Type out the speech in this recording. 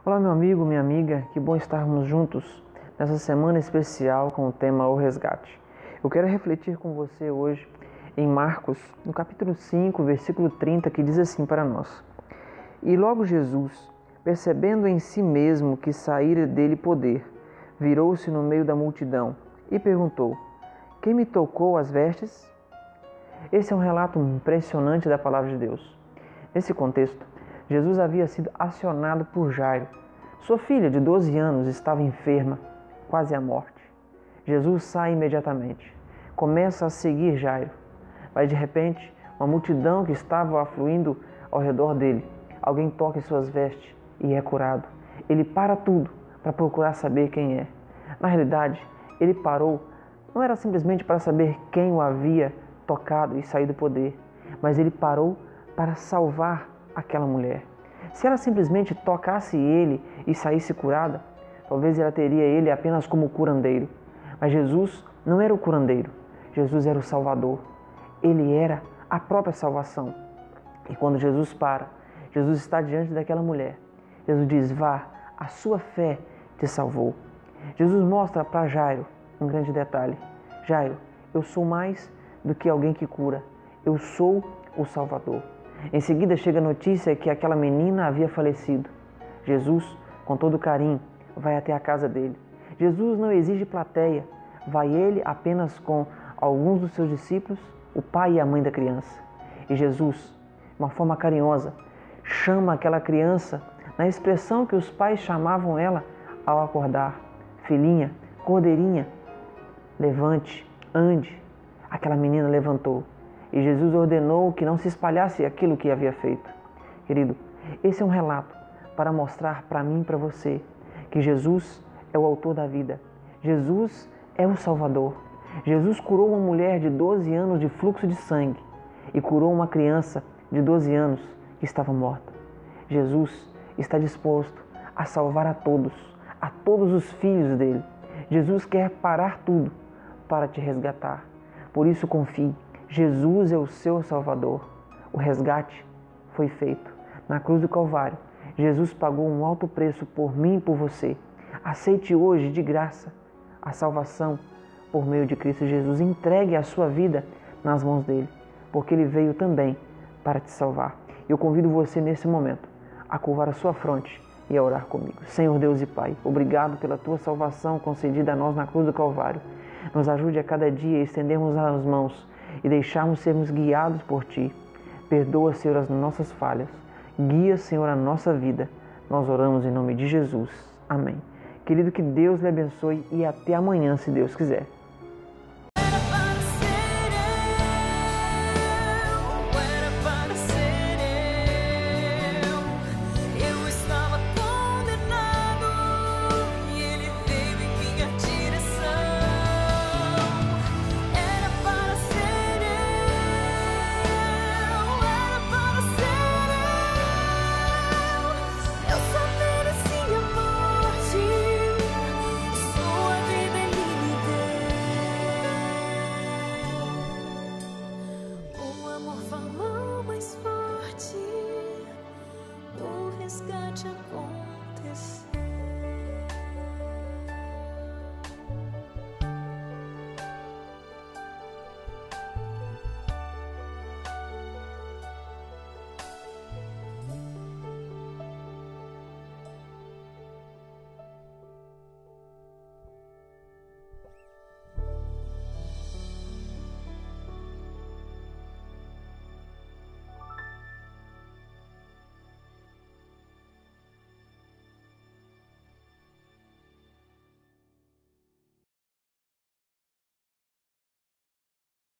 Olá, meu amigo, minha amiga, que bom estarmos juntos nessa semana especial com o tema O Resgate. Eu quero refletir com você hoje em Marcos, no capítulo 5, versículo 30, que diz assim para nós: E logo Jesus, percebendo em si mesmo que saíra dele poder, virou-se no meio da multidão e perguntou: Quem me tocou as vestes? Esse é um relato impressionante da palavra de Deus. Nesse contexto, Jesus havia sido acionado por Jairo. Sua filha de 12 anos estava enferma, quase à morte. Jesus sai imediatamente, começa a seguir Jairo, mas de repente, uma multidão que estava afluindo ao redor dele, alguém toca em suas vestes e é curado. Ele para tudo para procurar saber quem é. Na realidade, ele parou, não era simplesmente para saber quem o havia tocado e saído do poder, mas ele parou para salvar aquela mulher. Se ela simplesmente tocasse ele e saísse curada, talvez ela teria ele apenas como curandeiro. Mas Jesus não era o curandeiro, Jesus era o Salvador. Ele era a própria salvação. E quando Jesus para, Jesus está diante daquela mulher. Jesus diz: vá, a sua fé te salvou. Jesus mostra para Jairo um grande detalhe: Jairo, eu sou mais do que alguém que cura, eu sou o Salvador. Em seguida chega a notícia que aquela menina havia falecido. Jesus, com todo carinho, vai até a casa dele. Jesus não exige plateia, vai ele apenas com alguns dos seus discípulos, o pai e a mãe da criança. E Jesus, de uma forma carinhosa, chama aquela criança na expressão que os pais chamavam ela ao acordar: filhinha, cordeirinha, levante, ande. Aquela menina levantou. E Jesus ordenou que não se espalhasse aquilo que havia feito. Querido, esse é um relato para mostrar para mim e para você que Jesus é o autor da vida. Jesus é o Salvador. Jesus curou uma mulher de 12 anos de fluxo de sangue e curou uma criança de 12 anos que estava morta. Jesus está disposto a salvar a todos os filhos dele. Jesus quer parar tudo para te resgatar. Por isso confie. Jesus é o seu Salvador. O resgate foi feito. Na cruz do Calvário, Jesus pagou um alto preço por mim e por você. Aceite hoje de graça a salvação por meio de Cristo Jesus. Entregue a sua vida nas mãos dele, porque ele veio também para te salvar. Eu convido você nesse momento a curvar a sua fronte e a orar comigo. Senhor Deus e Pai, obrigado pela tua salvação concedida a nós na cruz do Calvário. Nos ajude a cada dia a estendermos as mãos e deixarmos sermos guiados por Ti. Perdoa, Senhor, as nossas falhas. Guia, Senhor, a nossa vida. Nós oramos em nome de Jesus. Amém. Querido, que Deus lhe abençoe e até amanhã, se Deus quiser. Falou mais forte, o resgate aconteceu.